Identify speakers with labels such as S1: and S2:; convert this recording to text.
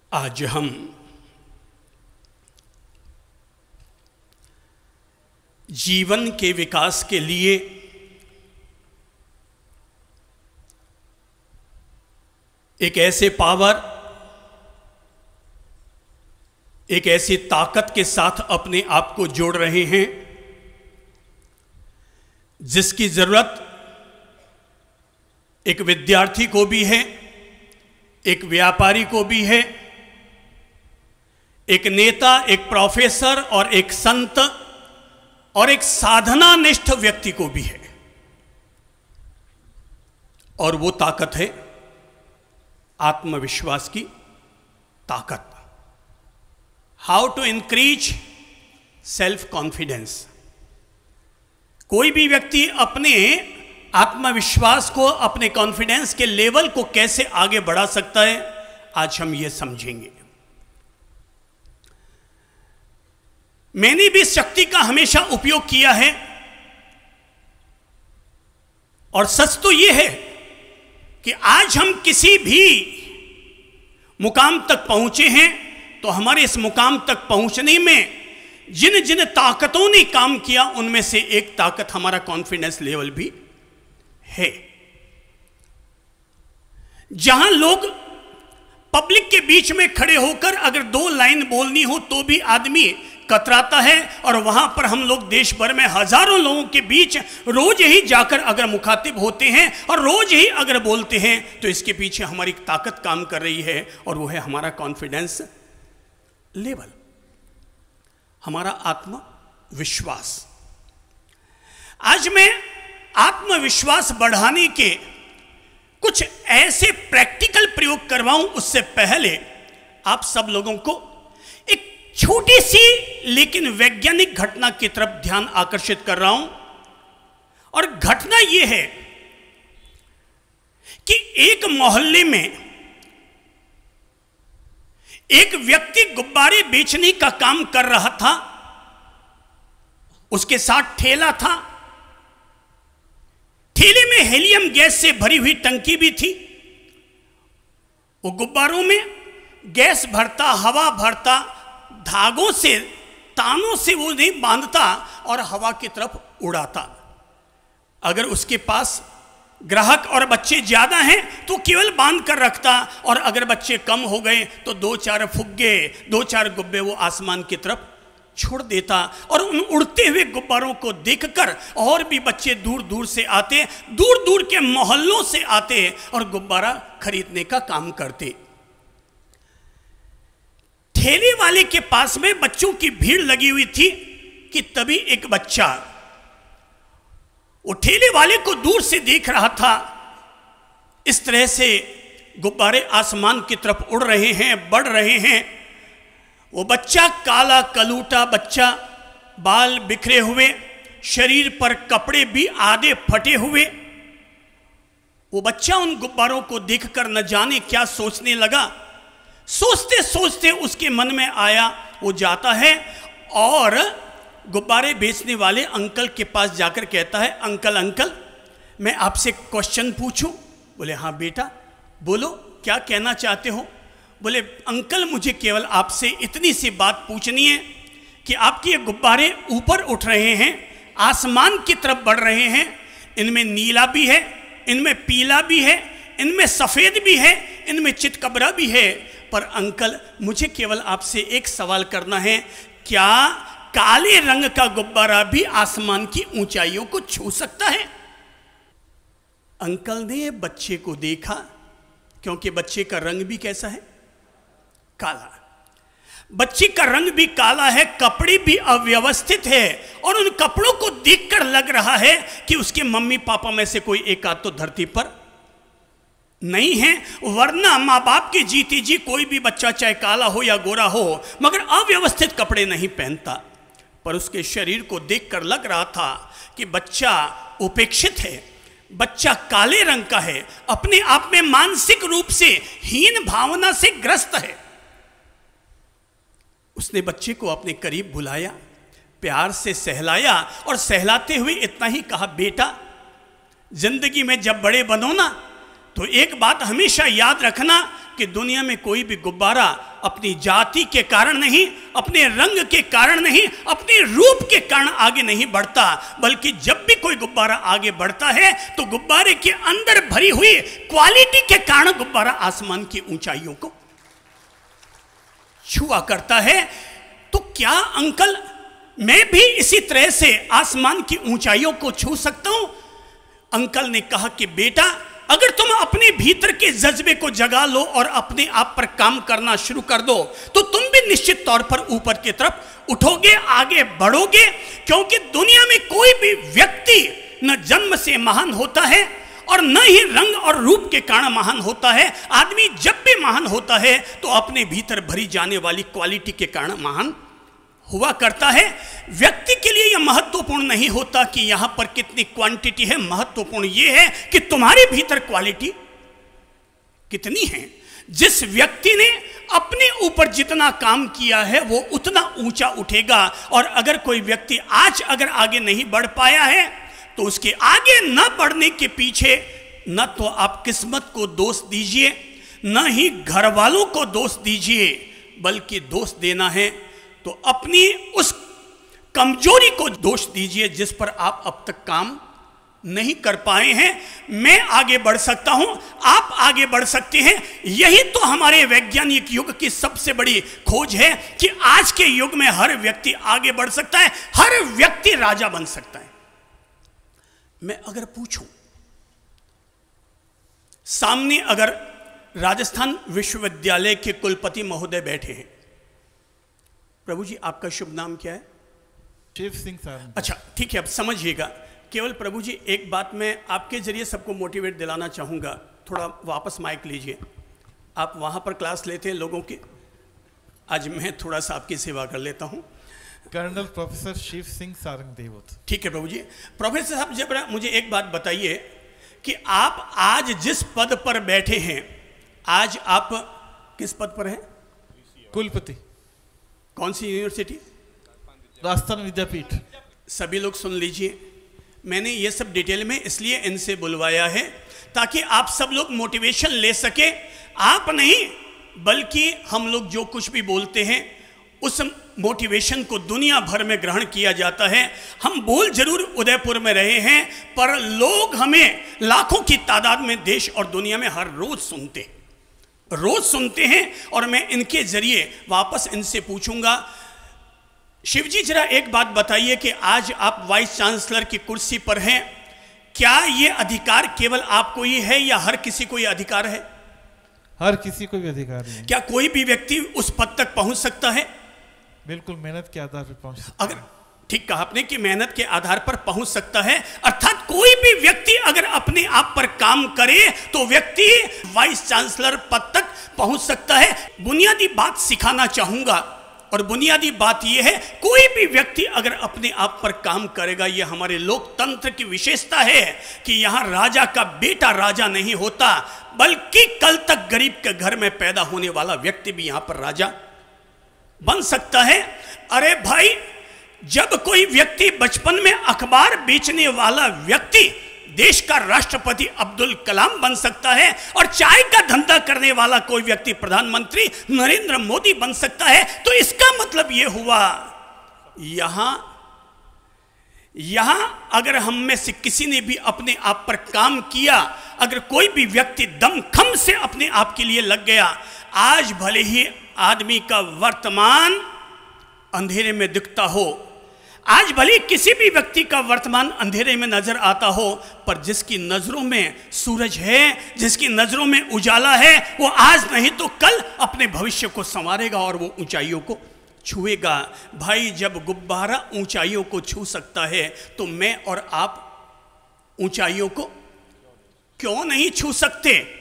S1: आज हम जीवन के विकास के लिए एक ऐसे पावर, एक ऐसी ताकत के साथ अपने आप को जोड़ रहे हैं जिसकी जरूरत एक विद्यार्थी को भी है, एक व्यापारी को भी है, एक नेता, एक प्रोफेसर और एक संत और एक साधनानिष्ठ व्यक्ति को भी है। और वो ताकत है आत्मविश्वास की ताकत। How to increase self confidence. कोई भी व्यक्ति अपने आत्मविश्वास को, अपने कॉन्फिडेंस के लेवल को कैसे आगे बढ़ा सकता है, आज हम ये समझेंगे। मैंने भी शक्ति का हमेशा उपयोग किया है और सच तो यह है कि आज हम किसी भी मुकाम तक पहुंचे हैं तो हमारे इस मुकाम तक पहुंचने में जिन जिन ताकतों ने काम किया उनमें से एक ताकत हमारा कॉन्फिडेंस लेवल भी है। जहां लोग पब्लिक के बीच में खड़े होकर अगर 2 लाइन बोलनी हो तो भी आदमी कतराता है, और वहां पर हम लोग देश भर में हजारों लोगों के बीच रोज ही जाकर अगर मुखातिब होते हैं और रोज ही अगर बोलते हैं तो इसके पीछे हमारी ताकत काम कर रही है, और वो है हमारा कॉन्फिडेंस लेवल, हमारा आत्मविश्वास। आज मैं आत्मविश्वास बढ़ाने के कुछ ऐसे प्रैक्टिकल प्रयोग करवाऊं, उससे पहले आप सब लोगों को एक छोटी सी लेकिन वैज्ञानिक घटना की तरफ ध्यान आकर्षित कर रहा हूं। और घटना यह है कि एक मोहल्ले में एक व्यक्ति गुब्बारे बेचने का काम कर रहा था। उसके साथ ठेला था। ठेले में हीलियम गैस से भरी हुई टंकी भी थी। वो गुब्बारों में गैस भरता, हवा भरता, धागों से, तानों से वो नहीं बांधता और हवा की तरफ उड़ाता। अगर उसके पास ग्राहक और बच्चे ज्यादा हैं तो केवल बांध कर रखता, और अगर बच्चे कम हो गए तो 2-4 फुग्गे, 2-4 गुब्बे वो आसमान की तरफ छोड़ देता। और उन उड़ते हुए गुब्बारों को देखकर और भी बच्चे दूर दूर से आते, दूर दूर के मोहल्लों से आते और गुब्बारा खरीदने का काम करते। ठेले वाले के पास में बच्चों की भीड़ लगी हुई थी कि तभी एक बच्चा वो ठेले वाले को दूर से देख रहा था। इस तरह से गुब्बारे आसमान की तरफ उड़ रहे हैं, बढ़ रहे हैं। वो बच्चा काला कलूटा बच्चा, बाल बिखरे हुए, शरीर पर कपड़े भी आधे फटे हुए। वो बच्चा उन गुब्बारों को देखकर न जाने क्या सोचने लगा। सोचते सोचते उसके मन में आया, वो जाता है और गुब्बारे बेचने वाले अंकल के पास जाकर कहता है, अंकल अंकल मैं आपसे क्वेश्चन पूछूं? बोले हाँ बेटा बोलो, क्या कहना चाहते हो? बोले अंकल मुझे केवल आपसे इतनी सी बात पूछनी है कि आपके ये गुब्बारे ऊपर उठ रहे हैं, आसमान की तरफ बढ़ रहे हैं, इनमें नीला भी है, इनमें पीला भी है, इनमें सफ़ेद भी है, इनमें चितकबरा भी है, पर अंकल मुझे केवल आपसे एक सवाल करना है, क्या काले रंग का गुब्बारा भी आसमान की ऊंचाइयों को छू सकता है? अंकल ने बच्चे को देखा, क्योंकि बच्चे का रंग भी कैसा है? काला। बच्चे का रंग भी काला है, कपड़े भी अव्यवस्थित है, और उन कपड़ों को देखकर लग रहा है कि उसके मम्मी पापा में से कोई एक आध तो धरती पर नहीं है, वरना माँ बाप के जीते जी कोई भी बच्चा चाहे काला हो या गोरा हो मगर अव्यवस्थित कपड़े नहीं पहनता। पर उसके शरीर को देखकर लग रहा था कि बच्चा उपेक्षित है, बच्चा काले रंग का है, अपने आप में मानसिक रूप से हीन भावना से ग्रस्त है। उसने बच्चे को अपने करीब बुलाया, प्यार से सहलाया और सहलाते हुए इतना ही कहा, बेटा जिंदगी में जब बड़े बनो ना तो एक बात हमेशा याद रखना कि दुनिया में कोई भी गुब्बारा अपनी जाति के कारण नहीं, अपने रंग के कारण नहीं, अपने रूप के कारण आगे नहीं बढ़ता, बल्कि जब भी कोई गुब्बारा आगे बढ़ता है तो गुब्बारे के अंदर भरी हुई क्वालिटी के कारण गुब्बारा आसमान की ऊंचाइयों को छुआ करता है। तो क्या अंकल मैं भी इसी तरह से आसमान की ऊंचाइयों को छू सकता हूं? अंकल ने कहा कि बेटा, अगर तुम अपने भीतर के जज्बे को जगा लो और अपने आप पर काम करना शुरू कर दो तो तुम भी निश्चित तौर पर ऊपर की तरफ उठोगे, आगे बढ़ोगे। क्योंकि दुनिया में कोई भी व्यक्ति न जन्म से महान होता है और न ही रंग और रूप के कारण महान होता है। आदमी जब भी महान होता है तो अपने भीतर भरी जाने वाली क्वालिटी के कारण महान हुआ करता है। व्यक्ति के लिए यह महत्वपूर्ण नहीं होता कि यहां पर कितनी क्वांटिटी है, महत्वपूर्ण यह है कि तुम्हारे भीतर क्वालिटी कितनी है। जिस व्यक्ति ने अपने ऊपर जितना काम किया है वो उतना ऊंचा उठेगा। और अगर कोई व्यक्ति आज अगर आगे नहीं बढ़ पाया है तो उसके आगे न बढ़ने के पीछे न तो आप किस्मत को दोष दीजिए, न ही घर वालों को दोष दीजिए, बल्कि दोष देना है तो अपनी उस कमजोरी को दोष दीजिए जिस पर आप अब तक काम नहीं कर पाए हैं। मैं आगे बढ़ सकता हूं, आप आगे बढ़ सकते हैं। यही तो हमारे वैज्ञानिक युग की सबसे बड़ी खोज है कि आज के युग में हर व्यक्ति आगे बढ़ सकता है, हर व्यक्ति राजा बन सकता है। मैं अगर पूछूं, सामने अगर राजस्थान विश्वविद्यालय के कुलपति महोदय बैठे हैं, प्रभु जी आपका शुभ नाम क्या है?
S2: शिव सिंह सारंग।
S1: अच्छा ठीक है, अब समझिएगा। केवल प्रभु जी एक बात मैं आपके जरिए सबको मोटिवेट दिलाना चाहूँगा, थोड़ा वापस माइक लीजिए। आप वहाँ पर क्लास लेते हैं लोगों की, आज मैं थोड़ा सा आपकी सेवा कर लेता हूँ।
S2: कर्नल प्रोफेसर शिव सिंह सारंग देवोत।
S1: ठीक है प्रभु जी। प्रोफेसर साहब जरा मुझे एक बात बताइए कि आप आज जिस पद पर बैठे हैं, आज आप किस पद पर हैं?
S2: कुलपति।
S1: कौन सी यूनिवर्सिटी?
S2: राजस्थान विद्यापीठ।
S1: सभी लोग सुन लीजिए, मैंने ये सब डिटेल में इसलिए इनसे बुलवाया है ताकि आप सब लोग मोटिवेशन ले सके। आप नहीं बल्कि हम लोग जो कुछ भी बोलते हैं उस मोटिवेशन को दुनिया भर में ग्रहण किया जाता है। हम बोल जरूर उदयपुर में रहे हैं पर लोग हमें लाखों की तादाद में देश और दुनिया में हर रोज सुनते हैं। और मैं इनके जरिए वापस इनसे पूछूंगा, शिवजी जरा एक बात बताइए कि आज आप वाइस चांसलर की कुर्सी पर हैं, क्या ये अधिकार केवल आपको ही है या हर किसी को ये अधिकार है?
S2: हर किसी को भी अधिकार है।
S1: क्या कोई भी व्यक्ति उस पद तक पहुंच सकता है?
S2: बिल्कुल, मेहनत के आधार पर पहुंच सकता है।
S1: अगर ठीक कहा आपने कि मेहनत के आधार पर पहुंच सकता है, अर्थात कोई भी व्यक्ति अगर अपने आप पर काम करे तो व्यक्ति वाइस चांसलर पद तक पहुंच सकता है। बुनियादी बात सिखाना चाहूंगा और बुनियादी बात यह है, कोई भी व्यक्ति अगर अपने आप पर काम करेगा, यह हमारे लोकतंत्र की विशेषता है कि यहां राजा का बेटा राजा नहीं होता, बल्कि कल तक गरीब के घर में पैदा होने वाला व्यक्ति भी यहां पर राजा बन सकता है। अरे भाई, जब कोई व्यक्ति बचपन में अखबार बेचने वाला व्यक्ति देश का राष्ट्रपति अब्दुल कलाम बन सकता है और चाय का धंधा करने वाला कोई व्यक्ति प्रधानमंत्री नरेंद्र मोदी बन सकता है, तो इसका मतलब यह हुआ यहां अगर हम में से किसी ने भी अपने आप पर काम किया, अगर कोई भी व्यक्ति दमखम से अपने आप के लिए लग गया, आज भले ही आदमी का वर्तमान अंधेरे में दिखता हो, आज भले किसी भी व्यक्ति का वर्तमान अंधेरे में नजर आता हो, पर जिसकी नजरों में सूरज है, जिसकी नजरों में उजाला है, वो आज नहीं तो कल अपने भविष्य को संवारेगा और वो ऊंचाइयों को छुएगा। भाई, जब गुब्बारा ऊंचाइयों को छू सकता है तो मैं और आप ऊंचाइयों को क्यों नहीं छू सकते?